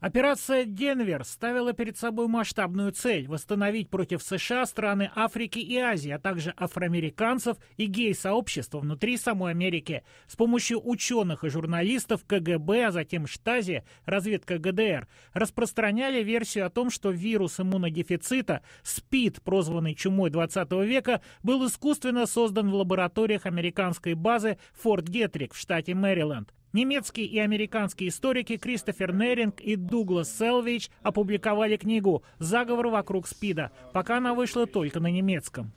Операция «Денвер» ставила перед собой масштабную цель – восстановить против США страны Африки и Азии, а также афроамериканцев и гей-сообщества внутри самой Америки. С помощью ученых и журналистов КГБ, а затем Штази, разведка ГДР, распространяли версию о том, что вирус иммунодефицита, СПИД, прозванный чумой 20 века, был искусственно создан в лабораториях американской базы Форт Детрик в штате Мэриленд. Немецкие и американские историки Кристофер Неринг и Дуглас Селвич опубликовали книгу «Заговор вокруг СПИДа», пока она вышла только на немецком.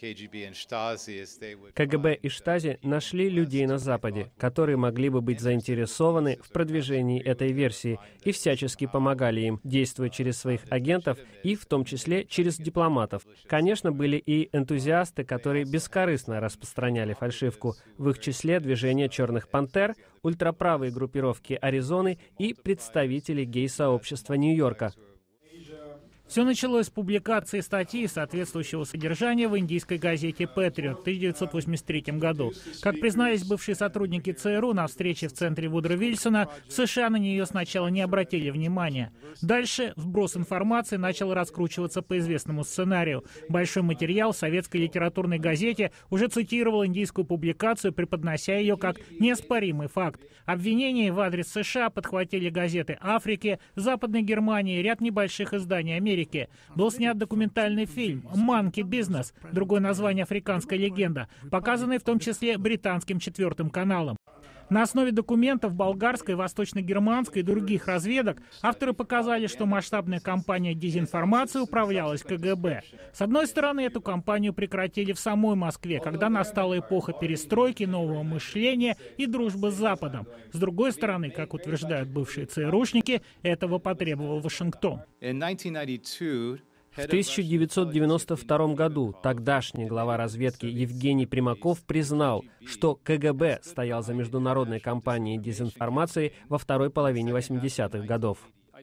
КГБ и Штази нашли людей на Западе, которые могли бы быть заинтересованы в продвижении этой версии и всячески помогали им, действуя через своих агентов и в том числе через дипломатов. Конечно, были и энтузиасты, которые бескорыстно распространяли фальшивку, в их числе движение «Черных пантер», ультраправые группировки Аризоны и представители гей-сообщества Нью-Йорка. Все началось с публикации статьи соответствующего содержания в индийской газете «Патриот» в 1983 году. Как признались бывшие сотрудники ЦРУ на встрече в центре Вудро Вильсона, в США на нее сначала не обратили внимания. Дальше вброс информации начал раскручиваться по известному сценарию. Большой материал в советской литературной газете уже цитировал индийскую публикацию, преподнося ее как неоспоримый факт. Обвинения в адрес США подхватили газеты Африки, Западной Германии и ряд небольших изданий Америки. Был снят документальный фильм «Monkey Business», другое название «Африканская легенда», показанный в том числе британским 4-м каналом. На основе документов болгарской, восточно-германской и других разведок авторы показали, что масштабная кампания дезинформации управлялась КГБ. С одной стороны, эту кампанию прекратили в самой Москве, когда настала эпоха перестройки, нового мышления и дружбы с Западом. С другой стороны, как утверждают бывшие ЦРУшники, этого потребовал Вашингтон. В 1992 году тогдашний глава разведки Евгений Примаков признал, что КГБ стоял за международной кампанией дезинформации во второй половине 80-х годов.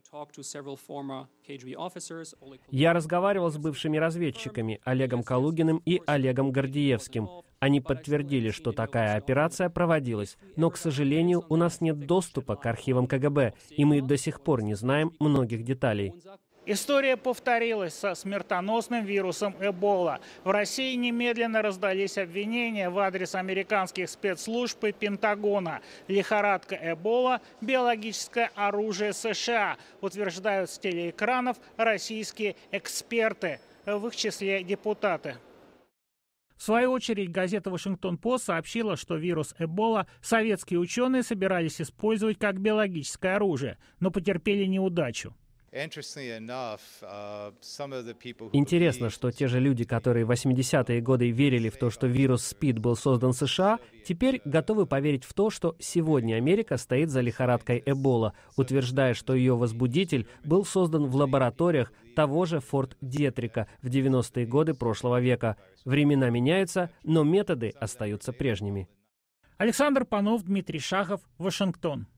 Я разговаривал с бывшими разведчиками Олегом Калугиным и Олегом Гордеевским. Они подтвердили, что такая операция проводилась, но, к сожалению, у нас нет доступа к архивам КГБ, и мы до сих пор не знаем многих деталей. История повторилась со смертоносным вирусом Эбола. В России немедленно раздались обвинения в адрес американских спецслужб и Пентагона. Лихорадка Эбола – биологическое оружие США, утверждают с телеэкранов российские эксперты, в их числе депутаты. В свою очередь, газета «Вашингтон-Пост» сообщила, что вирус Эбола советские ученые собирались использовать как биологическое оружие, но потерпели неудачу. Интересно, что те же люди, которые в 80-е годы верили в то, что вирус СПИД был создан в США, теперь готовы поверить в то, что сегодня Америка стоит за лихорадкой Эбола, утверждая, что ее возбудитель был создан в лабораториях того же Форт Детрика в 90-е годы прошлого века. Времена меняются, но методы остаются прежними. Александр Панов, Дмитрий Шахов, Вашингтон.